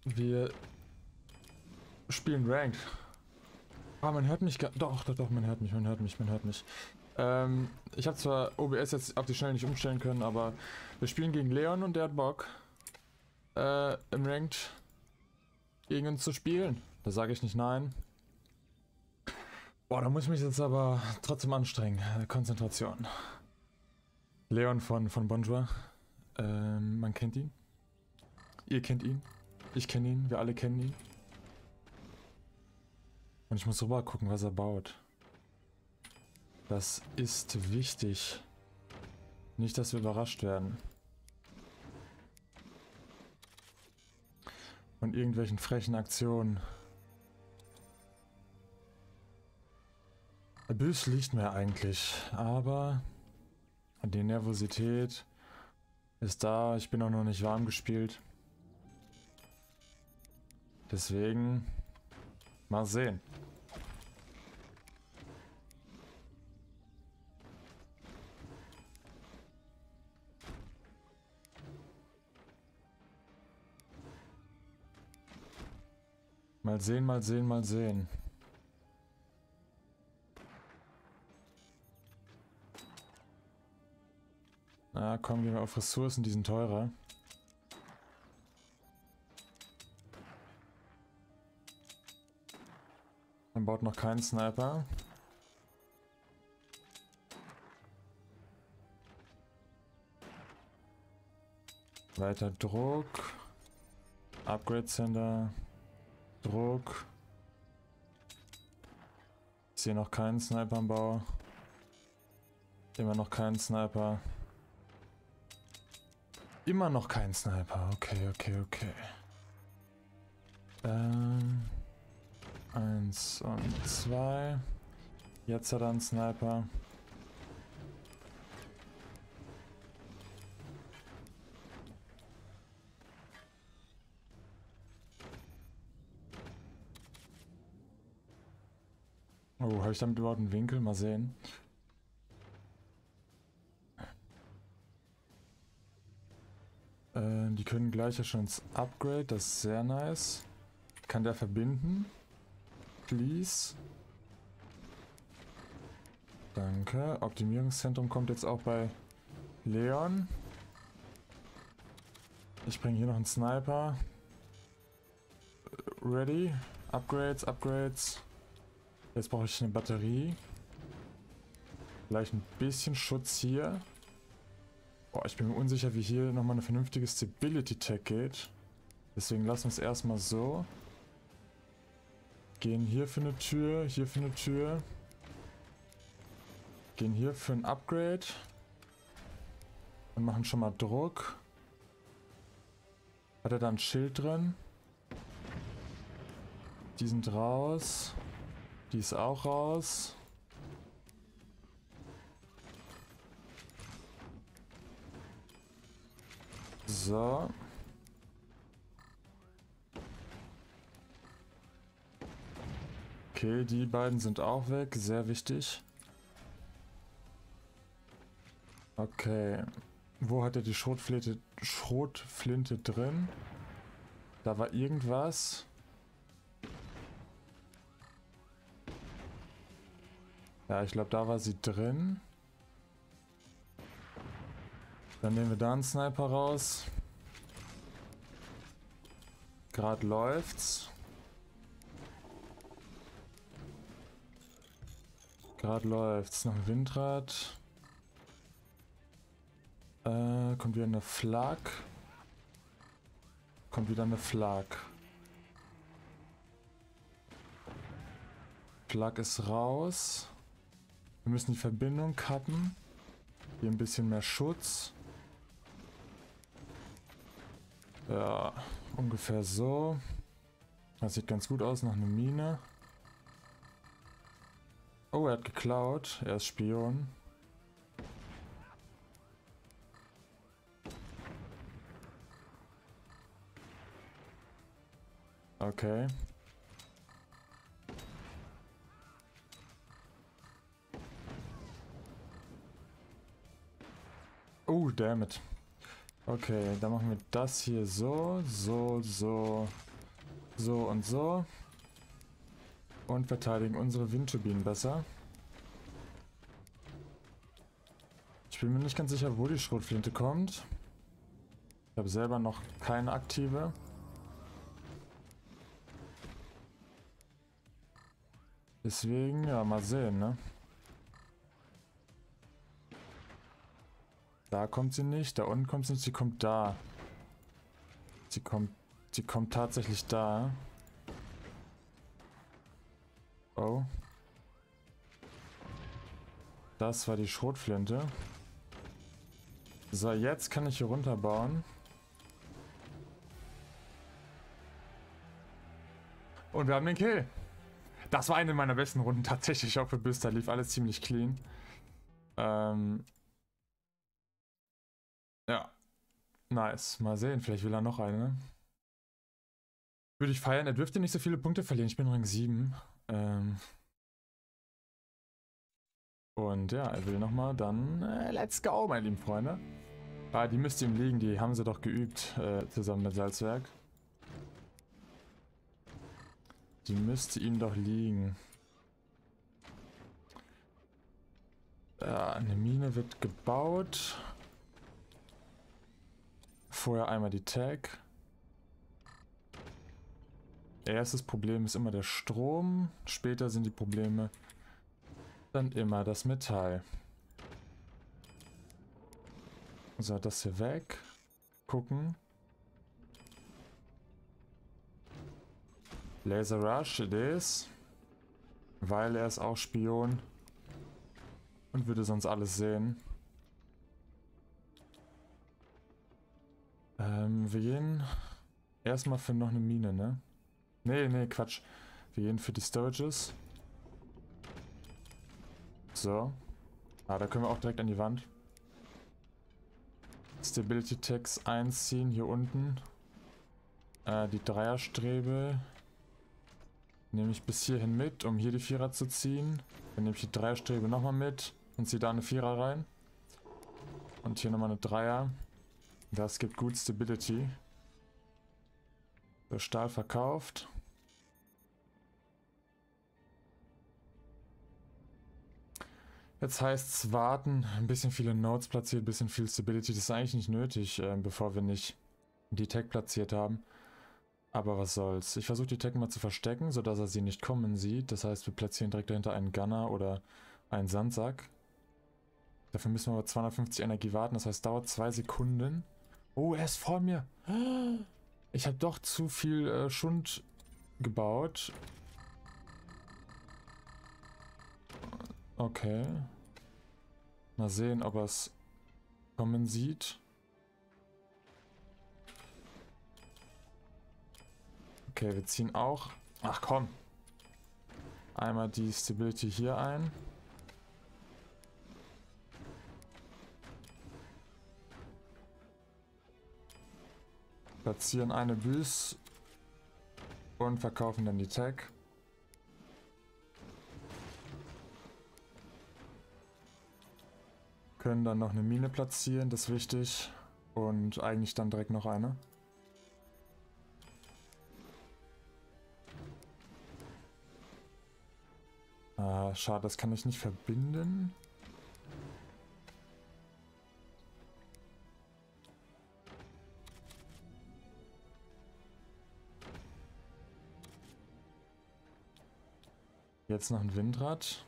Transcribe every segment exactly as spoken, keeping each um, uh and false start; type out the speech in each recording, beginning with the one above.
Wir spielen Ranked. Ah, man hört mich gar... Doch, doch, doch, man hört mich, man hört mich, man hört mich. Ähm, ich habe zwar O B S jetzt auf die Schnelle nicht umstellen können, aber wir spielen gegen Leon und der hat Bock, äh, im Ranked gegen uns zu spielen. Da sage ich nicht nein. Boah, da muss ich mich jetzt aber trotzdem anstrengen. Äh, Konzentration. Leon von, von Bonjour. Ähm, man kennt ihn. Ihr kennt ihn. Ich kenne ihn. Wir alle kennen ihn. Und ich muss rüber gucken, was er baut. Das ist wichtig. Nicht, dass wir überrascht werden. Von irgendwelchen frechen Aktionen. Abyss liegt mir eigentlich, aber die Nervosität ist da. Ich bin auch noch nicht warm gespielt. Deswegen mal sehen. Mal sehen, mal sehen, mal sehen. Na komm, gehen wir auf Ressourcen, die sind teurer. Man baut noch keinen Sniper. Weiter Druck. Upgrade Center. Druck. Ich sehe noch keinen Sniper am Bau. Immer noch keinen Sniper. Immer noch kein Sniper. Okay, okay, okay. Ähm, eins und zwei. Jetzt hat er einen Sniper. Oh, habe ich damit überhaupt einen Winkel? Mal sehen. Äh, die können gleich ja schon ins Upgrade, das ist sehr nice. Kann der verbinden? Please. Danke. Optimierungszentrum kommt jetzt auch bei Leon. Ich bringe hier noch einen Sniper. Ready. Upgrades, Upgrades. Jetzt brauche ich eine Batterie. Vielleicht ein bisschen Schutz hier. Boah, ich bin mir unsicher, wie hier nochmal eine vernünftige Stability-Tech geht. Deswegen lassen wir es erstmal so. Gehen hier für eine Tür, hier für eine Tür. Gehen hier für ein Upgrade. Und machen schon mal Druck. Hat er da ein Schild drin? Die sind raus. Die ist auch raus. So. Okay, die beiden sind auch weg. Sehr wichtig. Okay. Wo hat er die Schrotflinte, Schrotflinte drin? Da war irgendwas. Ja, ich glaube, da war sie drin. Dann nehmen wir da einen Sniper raus. Gerade läuft's. Gerade läuft's. Noch ein Windrad. Äh, kommt wieder eine Flak. Kommt wieder eine Flak. Flak ist raus. Wir müssen die Verbindung cutten. Hier ein bisschen mehr Schutz. Ja, ungefähr so. Das sieht ganz gut aus, noch eine Mine. Oh, er hat geklaut. Er ist Spion. Okay. Oh, damn it. Okay, dann machen wir das hier so, so, so So und so. Und verteidigen unsere Windturbinen besser. Ich bin mir nicht ganz sicher, wo die Schrotflinte kommt. Ich habe selber noch keine aktive. Deswegen, ja, mal sehen, ne? Da kommt sie nicht, da unten kommt sie nicht, sie kommt da. Sie kommt, sie kommt tatsächlich da. Oh. Das war die Schrotflinte. So, jetzt kann ich hier runterbauen. Und wir haben den Kill. Das war eine meiner besten Runden tatsächlich auch für Büster. Lief alles ziemlich clean. Ähm... Ja. Nice. Mal sehen, vielleicht will er noch eine. Ne? Würde ich feiern. Er dürfte nicht so viele Punkte verlieren. Ich bin Rang sieben. Ähm... Und ja, er will nochmal, dann äh, let's go, meine lieben Freunde. Ah, die müsste ihm liegen, die haben sie doch geübt, äh, zusammen mit Salzwerk. Die müsste ihm doch liegen. Äh, eine Mine wird gebaut. Vorher einmal die Tag. Erstes Problem ist immer der Strom, später sind die Probleme dann immer das Metall. So, das hier weg. Gucken. Laser Rush, it is. Weil er ist auch Spion. Und würde sonst alles sehen. Ähm, wir gehen erstmal für noch eine Mine, ne? Nee, nee, Quatsch. Wir gehen für die Storages. So. Ah, da können wir auch direkt an die Wand. Stability Tags einziehen, hier unten. Äh, die Dreierstrebe nehme ich bis hierhin mit, um hier die Vierer zu ziehen. Dann nehme ich die Dreierstrebe nochmal mit und ziehe da eine Vierer rein. Und hier nochmal eine Dreier. Das gibt gut Stability. Der Stahl verkauft. Jetzt heißt es warten, ein bisschen viele Nodes platziert, ein bisschen viel Stability. Das ist eigentlich nicht nötig, äh, bevor wir nicht die Tech platziert haben. Aber was soll's. Ich versuche die Tech mal zu verstecken, sodass er sie nicht kommen sieht. Das heißt, wir platzieren direkt dahinter einen Gunner oder einen Sandsack. Dafür müssen wir aber zweihundertfünfzig Energie warten, das heißt, dauert zwei Sekunden. Oh, er ist vor mir. Ich habe doch zu viel äh, Schund gebaut. Okay. Mal sehen, ob er es kommen sieht. Okay, wir ziehen auch. Ach komm. Einmal die Stability hier ein. Platzieren eine Büß. Und verkaufen dann die Tag. Können dann noch eine Mine platzieren, das ist wichtig. Und eigentlich dann direkt noch eine. Ah, schade, das kann ich nicht verbinden. Jetzt noch ein Windrad.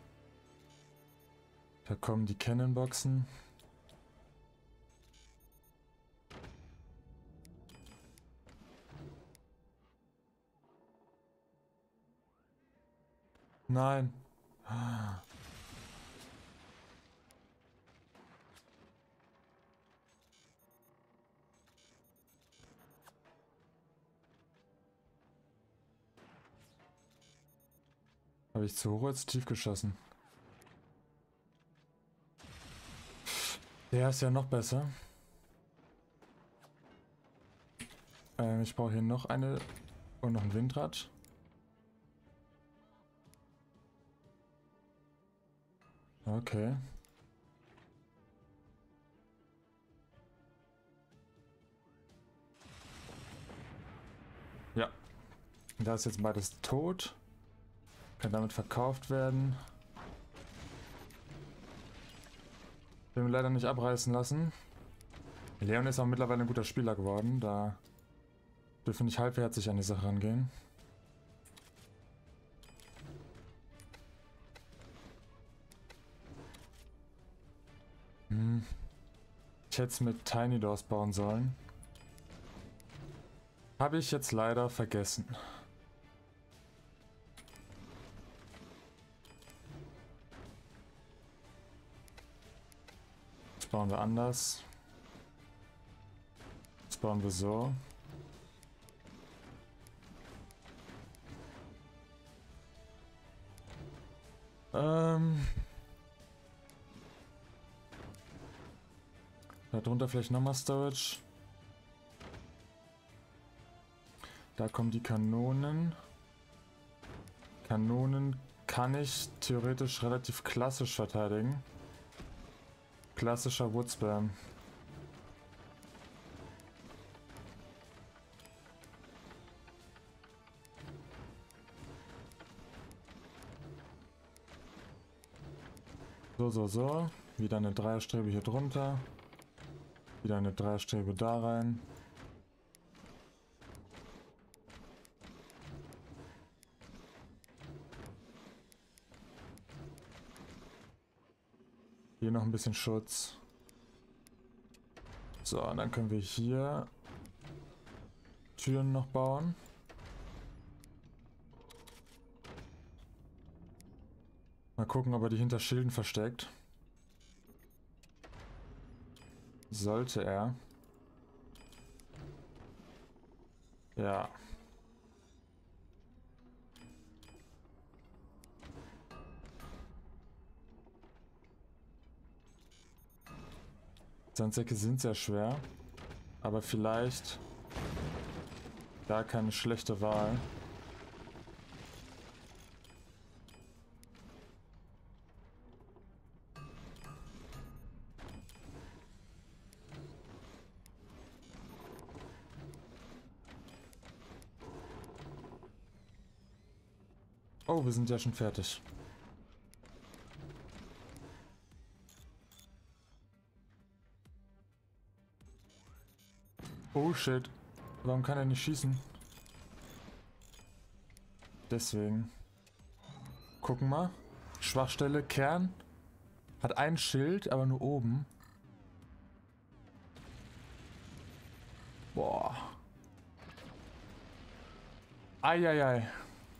Da kommen die Cannonboxen. Nein. Habe ich zu hoch oder zu tief geschossen? Der ist ja noch besser. Ähm, ich brauche hier noch eine und noch ein Windrad. Okay. Ja. Da ist jetzt beides tot. Kann damit verkauft werden. Will mir leider nicht abreißen lassen. Leon ist auch mittlerweile ein guter Spieler geworden. Da dürfen wir nicht halbherzig an die Sache rangehen. Hm. Ich hätte es mit Tiny Doors bauen sollen. Habe ich jetzt leider vergessen. Das bauen wir anders. Das bauen wir so. Ähm... Darunter vielleicht nochmal Storage. Da kommen die Kanonen. Kanonen kann ich theoretisch relativ klassisch verteidigen. Klassischer Woodspam. So, so, so. Wieder eine Dreierstrebe hier drunter. Wieder eine Dreierstrebe da rein. Hier noch ein bisschen Schutz. So, und dann können wir hier Türen noch bauen. Mal gucken, ob er die hinter Schilden versteckt. Sollte er. Ja. Sandsäcke sind sehr schwer, aber vielleicht gar keine schlechte Wahl. Oh, wir sind ja schon fertig. Oh shit. Warum kann er nicht schießen? Deswegen. Gucken mal. Schwachstelle, Kern. Hat ein Schild, aber nur oben. Boah. Eieiei.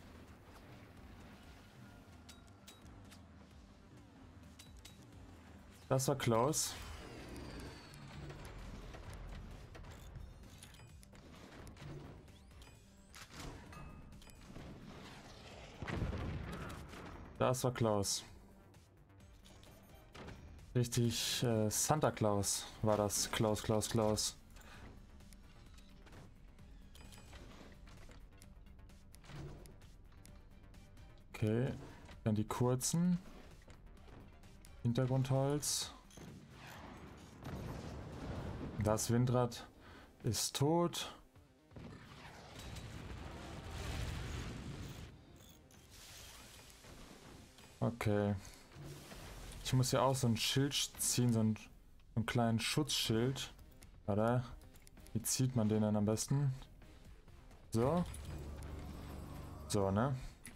Das war close. Das war Klaus. Richtig, äh, Santa Claus war das. Klaus, Klaus, Klaus. Okay, dann die kurzen. Hintergrundholz. Das Windrad ist tot. Okay. Ich muss ja auch so ein Schild ziehen, so einen, so einen kleinen Schutzschild. Oder? Wie zieht man den denn am besten? So. So, ne?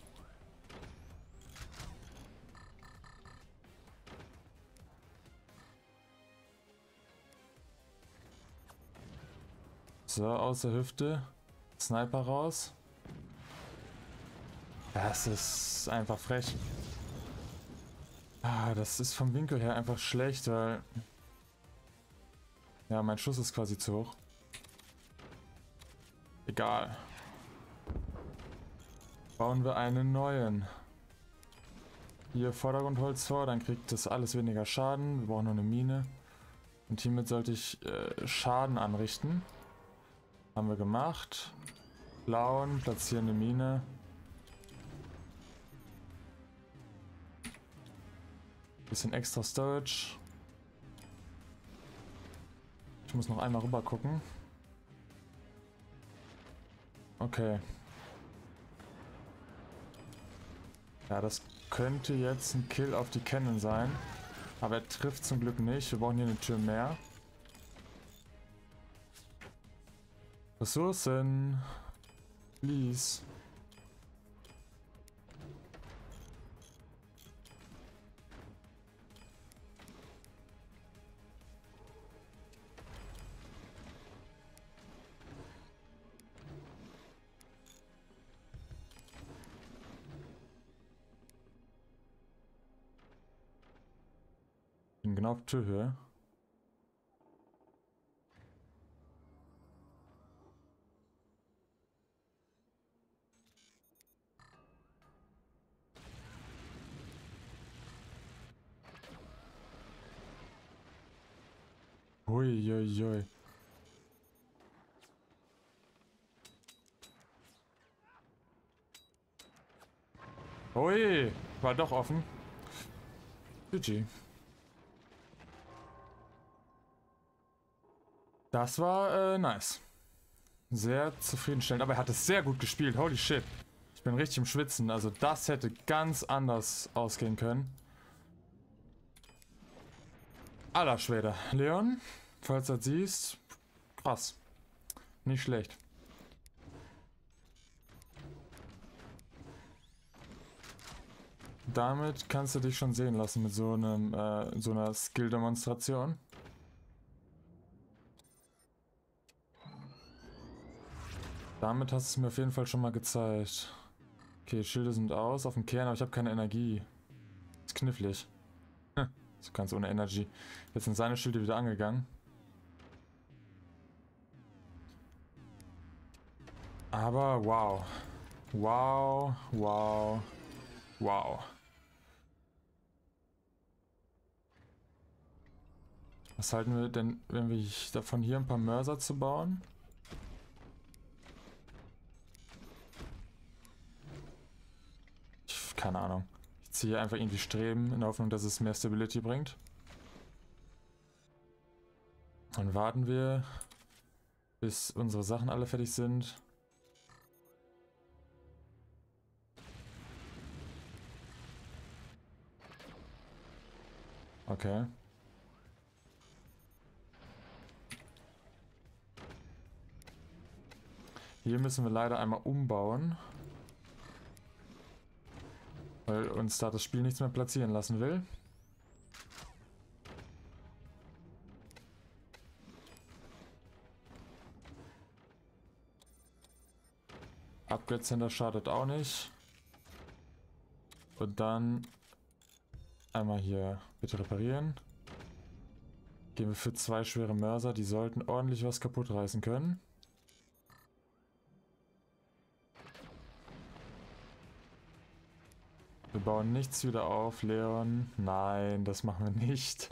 So, aus der Hüfte. Sniper raus. Das ist einfach frech. Ah, das ist vom Winkel her einfach schlecht, weil... Ja, mein Schuss ist quasi zu hoch. Egal. Bauen wir einen neuen. Hier Vordergrundholz vor, dann kriegt das alles weniger Schaden. Wir brauchen noch eine Mine. Und hiermit sollte ich äh, Schaden anrichten. Haben wir gemacht. Blauen, platzieren eine Mine. Bisschen extra Storage. Ich muss noch einmal rüber gucken. Okay. Ja, das könnte jetzt ein Kill auf die Cannon sein. Aber er trifft zum Glück nicht. Wir brauchen hier eine Tür mehr. Ressourcen. Please. Bin genau auf Türhöhe. Uiuiui. Ui, war doch offen. G G. Das war äh, nice. Sehr zufriedenstellend, aber er hat es sehr gut gespielt. Holy shit. Ich bin richtig im Schwitzen. Also das hätte ganz anders ausgehen können. Aller Schwede. Leon, falls du das siehst, krass. Nicht schlecht. Damit kannst du dich schon sehen lassen mit so einem äh, so einer Skill-Demonstration. Damit hast du es mir auf jeden Fall schon mal gezeigt. Okay, Schilde sind aus auf dem Kern, aber ich habe keine Energie. Ist knifflig. Hm, so ganz ohne Energy. Jetzt sind seine Schilde wieder angegangen. Aber wow. Wow, wow, wow. Was halten wir denn, wenn wir davon hier ein paar Mörser zu bauen? Ich, keine Ahnung. Ich ziehe einfach irgendwie Streben in der Hoffnung, dass es mehr Stability bringt. Dann warten wir, bis unsere Sachen alle fertig sind. Okay. Hier müssen wir leider einmal umbauen. Weil uns da das Spiel nichts mehr platzieren lassen will. Upgrade Center schadet auch nicht. Und dann einmal hier bitte reparieren. Gehen wir für zwei schwere Mörser, die sollten ordentlich was kaputt reißen können. Wir bauen nichts wieder auf, Leon. Nein, das machen wir nicht.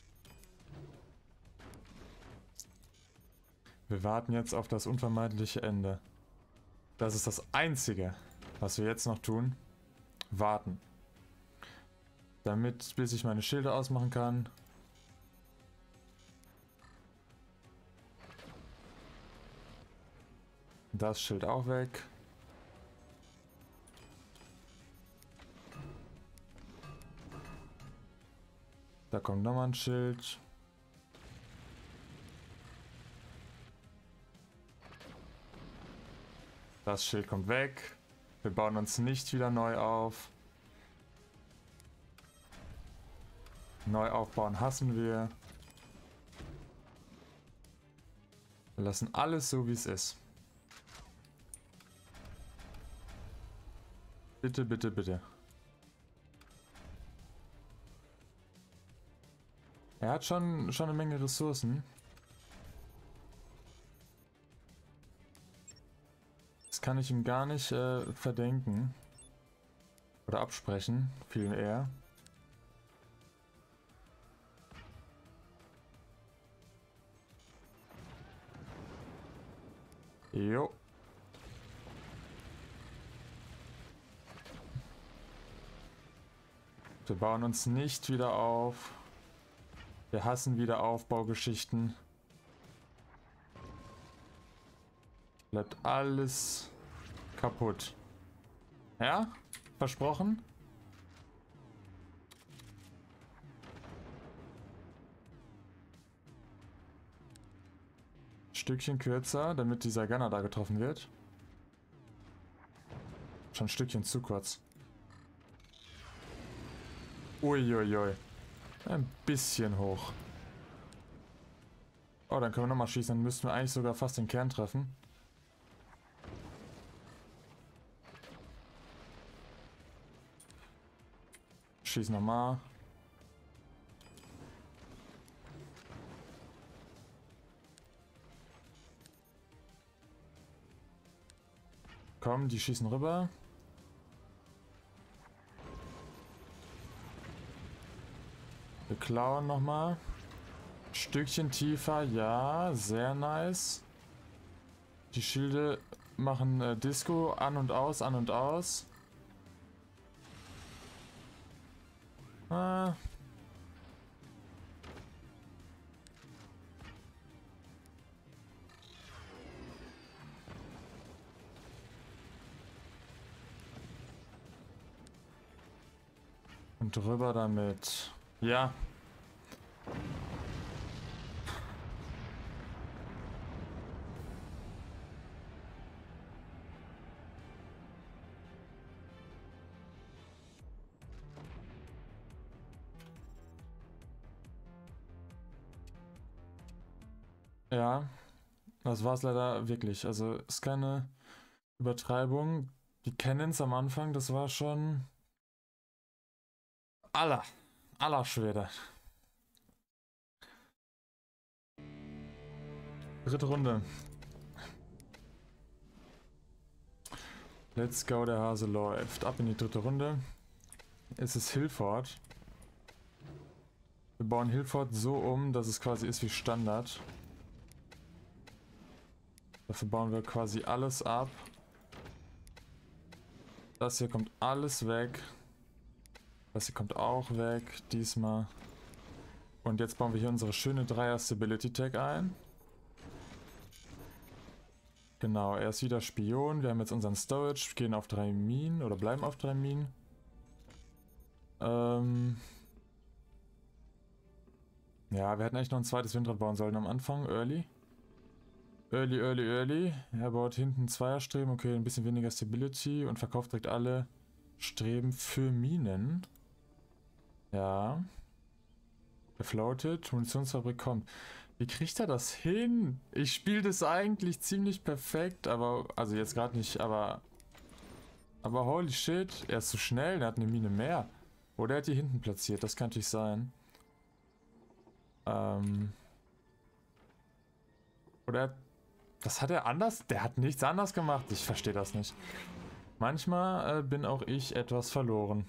Wir warten jetzt auf das unvermeidliche Ende. Das ist das Einzige, was wir jetzt noch tun. Warten. Damit, bis ich meine Schilde ausmachen kann. Das Schild auch weg. Da kommt nochmal ein Schild. Das Schild kommt weg. Wir bauen uns nicht wieder neu auf. Neu aufbauen hassen wir. Wir lassen alles so, wie es ist. Bitte, bitte, bitte. Er hat schon, schon eine Menge Ressourcen. Das kann ich ihm gar nicht äh, verdenken. Oder absprechen, viel eher. Jo. Wir bauen uns nicht wieder auf. Wir hassen wieder Aufbaugeschichten. Bleibt alles kaputt. Ja? Versprochen? Stückchen kürzer, damit dieser Gunner da getroffen wird. Schon ein Stückchen zu kurz. Uiuiui. Ein bisschen hoch. Oh, dann können wir nochmal schießen. Dann müssten wir eigentlich sogar fast den Kern treffen. Schießen nochmal. Komm, die schießen rüber. Wir klauen nochmal. Stückchen tiefer, ja, sehr nice. Die Schilde machen äh, Disco an und aus, an und aus. Ah. Und drüber damit. Ja. Ja, das war es leider wirklich. Also ist keine Übertreibung. Die Cannons am Anfang, das war schon aller, aller Schwede. Dritte Runde. Let's go, der Hase läuft. Ab in die dritte Runde. Es ist Hillfort. Wir bauen Hillfort so um, dass es quasi ist wie Standard. Dafür bauen wir quasi alles ab. Das hier kommt alles weg. Das hier kommt auch weg, diesmal. Und jetzt bauen wir hier unsere schöne Dreier Stability Tag ein. Genau, er ist wieder Spion. Wir haben jetzt unseren Storage, gehen auf drei Minen oder bleiben auf drei Minen. Ähm ja, wir hätten eigentlich noch ein zweites Windrad bauen sollen am Anfang, early. Early, early, early. Er baut hinten Zweierstreben, okay, ein bisschen weniger Stability und verkauft direkt alle Streben für Minen. Ja. Er floatet, Munitionsfabrik kommt. Wie kriegt er das hin? Ich spiele das eigentlich ziemlich perfekt, aber, also jetzt gerade nicht, aber, aber holy shit, er ist zu schnell, er hat eine Mine mehr. Oder er hat die hinten platziert, das kann natürlich sein. Ähm. Oder er hat, das hat er anders, der hat nichts anders gemacht, ich verstehe das nicht. Manchmal äh, bin auch ich etwas verloren.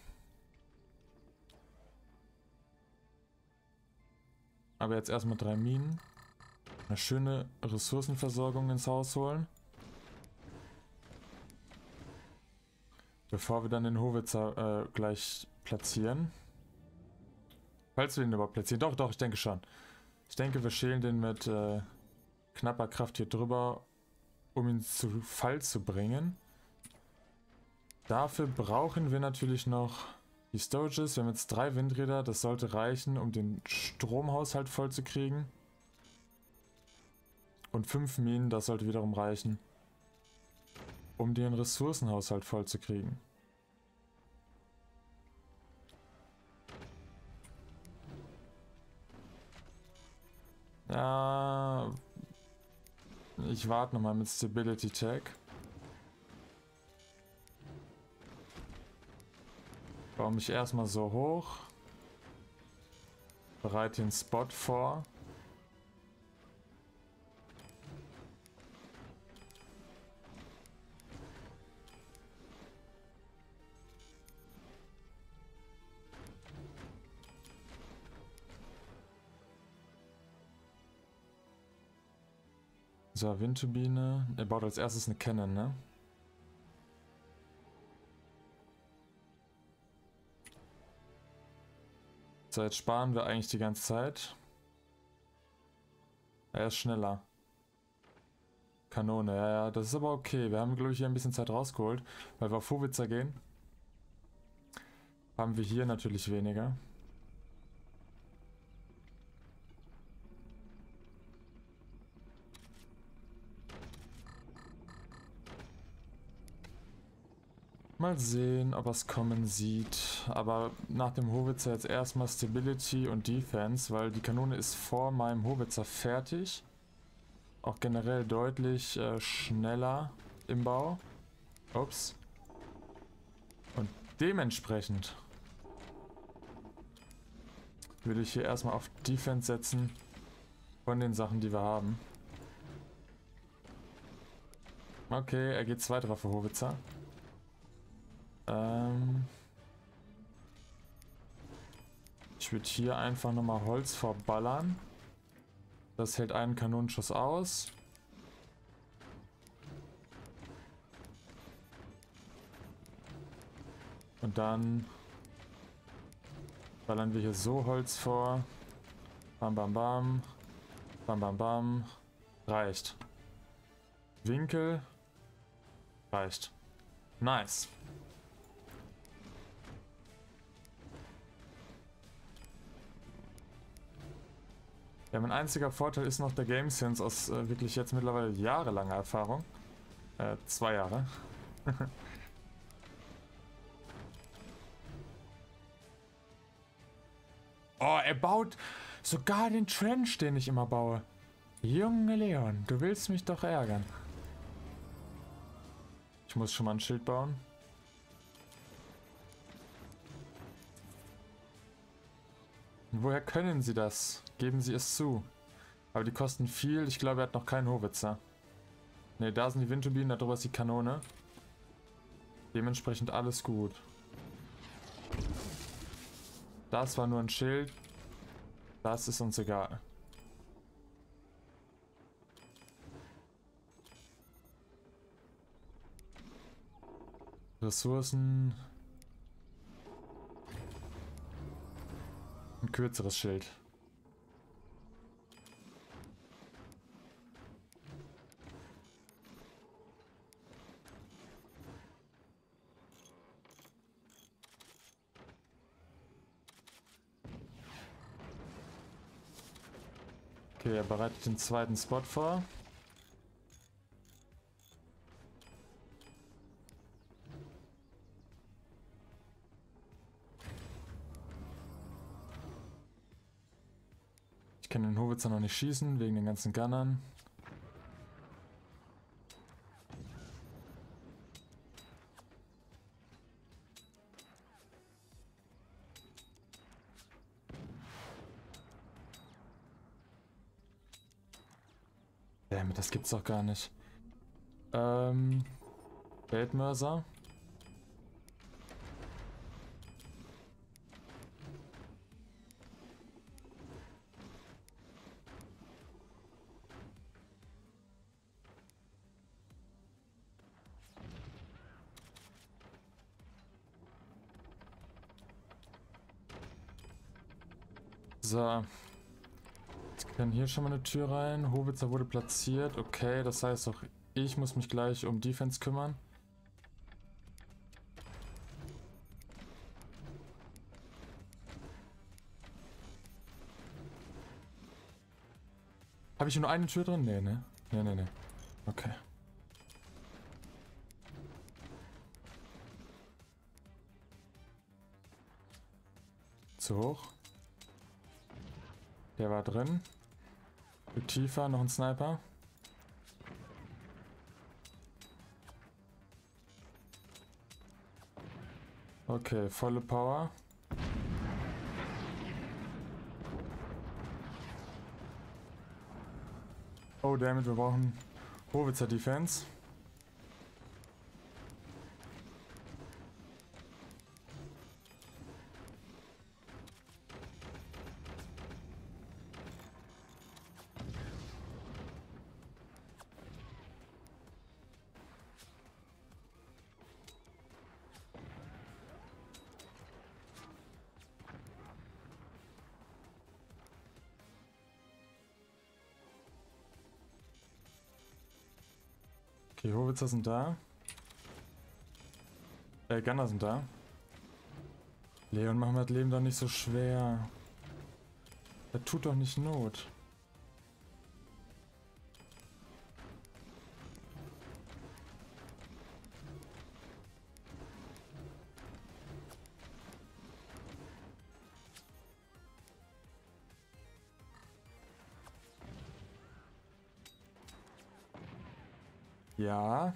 Aber jetzt erstmal drei Minen. Eine schöne Ressourcenversorgung ins Haus holen. Bevor wir dann den Howitzer äh, gleich platzieren. Falls wir ihn überhaupt platzieren. Doch, doch, ich denke schon. Ich denke, wir schälen den mit äh, knapper Kraft hier drüber, um ihn zu Fall zu bringen. Dafür brauchen wir natürlich noch die Storages. Wir haben jetzt drei Windräder. Das sollte reichen, um den Stromhaushalt voll zu kriegen. Und fünf Minen, das sollte wiederum reichen, um den Ressourcenhaushalt voll zu kriegen. Ja, ich warte nochmal mit Stability Tag. Baue mich erstmal so hoch. Bereite den Spot vor. So, Windturbine. Er baut als erstes eine Cannon, ne? So, jetzt sparen wir eigentlich die ganze Zeit. Er ist schneller. Kanone, ja, ja, das ist aber okay. Wir haben, glaube ich, hier ein bisschen Zeit rausgeholt, weil wir auf Howitzer gehen. Haben wir hier natürlich weniger. Mal sehen, ob er es kommen sieht. Aber nach dem Howitzer jetzt erstmal Stability und Defense, weil die Kanone ist vor meinem Howitzer fertig. Auch generell deutlich äh, schneller im Bau. Ups. Und dementsprechend würde ich hier erstmal auf Defense setzen von den Sachen, die wir haben. Okay, er geht zweite Waffe Howitzer. Ähm ich würde hier einfach nochmal Holz vorballern. Das hält einen Kanonenschuss aus. Und dann ballern wir hier so Holz vor. Bam, bam, bam. Bam, bam, bam. Reicht. Winkel. Reicht. Nice. Ja, mein einziger Vorteil ist noch der Game Sense aus äh, wirklich jetzt mittlerweile jahrelanger Erfahrung. Äh, zwei Jahre. Oh, er baut sogar den Trench, den ich immer baue. Junge Leon, du willst mich doch ärgern. Ich muss schon mal ein Schild bauen. Und woher können sie das? Geben sie es zu. Aber die kosten viel. Ich glaube, er hat noch keinen Howitzer. Ne, da sind die Windturbinen, da drüber ist die Kanone. Dementsprechend alles gut. Das war nur ein Schild. Das ist uns egal. Ressourcen. Ein kürzeres Schild. Okay, er bereitet den zweiten Spot vor. Ich kann den Howitzer noch nicht schießen, wegen den ganzen Gunnern. Damn, das gibt's doch gar nicht. Ähm, Weltmörser. So. Jetzt kann hier schon mal eine Tür rein. Howitzer wurde platziert. Okay, das heißt auch, ich muss mich gleich um Defense kümmern. Habe ich hier nur eine Tür drin? Nee, ne? Nee, nee, nee. Okay. Zu hoch. Der war drin. Viel tiefer, noch ein Sniper. Okay, volle Power. Oh, damit wir brauchen Howitzer Defense. Okay, Howitzer sind da. Äh, Gunner sind da. Leon, mach mir das Leben doch nicht so schwer. Das tut doch nicht Not. Ja.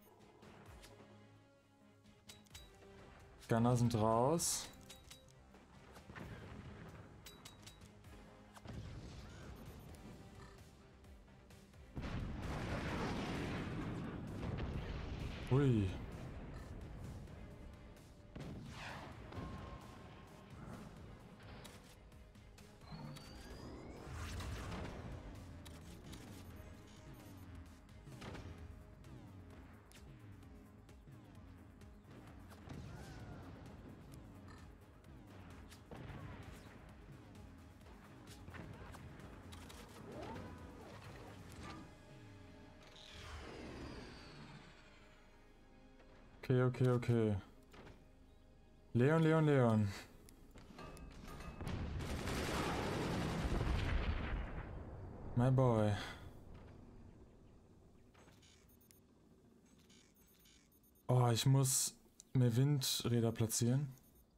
Gunner sind raus. Ui. Okay, okay, okay. Leon, Leon, Leon. My boy. Oh, ich muss mehr Windräder platzieren.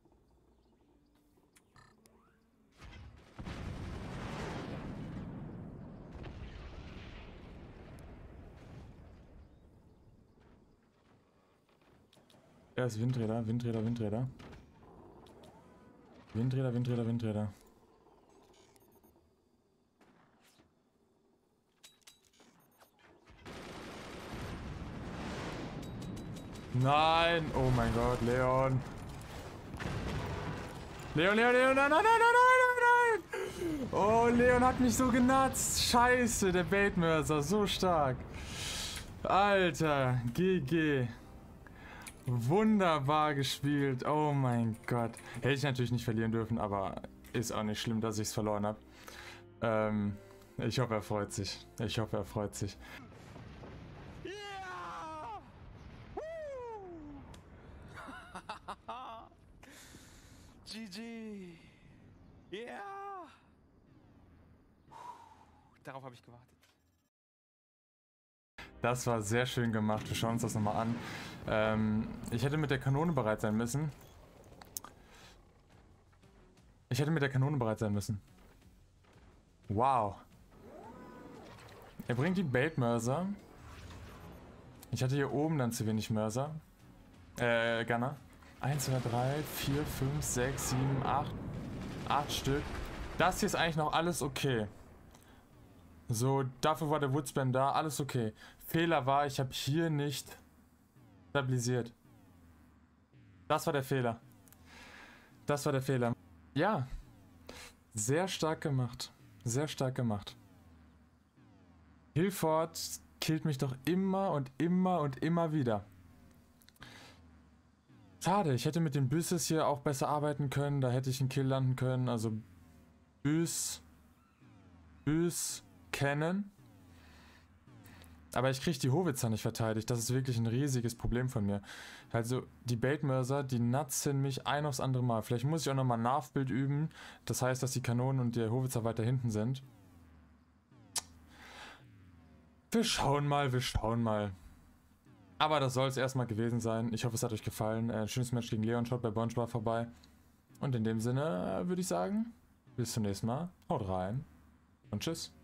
Ja, ist Windräder, Windräder, Windräder. Windräder, Windräder, Windräder. Nein! Oh mein Gott, Leon! Leon, Leon, Leon, nein, nein, nein, nein, nein, nein! Oh, Leon hat mich so genatzt! Scheiße, der Baitmörser, so stark! Alter, G G! Wunderbar gespielt, oh mein Gott. Hätte ich natürlich nicht verlieren dürfen, aber ist auch nicht schlimm, dass ich es verloren habe. Ähm, ich hoffe, er freut sich. Ich hoffe, er freut sich. Ja! G G! Ja! Darauf habe ich gewartet. Das war sehr schön gemacht. Wir schauen uns das nochmal an. Ähm, ich hätte mit der Kanone bereit sein müssen. Ich hätte mit der Kanone bereit sein müssen. Wow. Er bringt die Baitmörser. Ich hatte hier oben dann zu wenig Mörser. Äh, Gunner. eins, zwei, drei, vier, fünf, sechs, sieben, acht. acht Stück. Das hier ist eigentlich noch alles okay. So, dafür war der Woodspam da, alles okay. Fehler war, ich habe hier nicht stabilisiert. Das war der Fehler. Das war der Fehler. Ja. Sehr stark gemacht. Sehr stark gemacht. Hilford killt mich doch immer und immer und immer wieder. Schade, ich hätte mit den Büsses hier auch besser arbeiten können. Da hätte ich einen Kill landen können. Also Büs. Büs. Kennen. Aber ich kriege die Howitzer nicht verteidigt. Das ist wirklich ein riesiges Problem von mir. Also die Baitmörser, die nutzen mich ein aufs andere Mal. Vielleicht muss ich auch nochmal ein Nachbild üben. Das heißt, dass die Kanonen und der Howitzer weiter hinten sind. Wir schauen mal, wir schauen mal. Aber das soll es erstmal gewesen sein. Ich hoffe, es hat euch gefallen. Ein schönes Match gegen Leon. Schaut bei Bonchbar vorbei. Und in dem Sinne würde ich sagen, bis zum nächsten Mal. Haut rein und tschüss.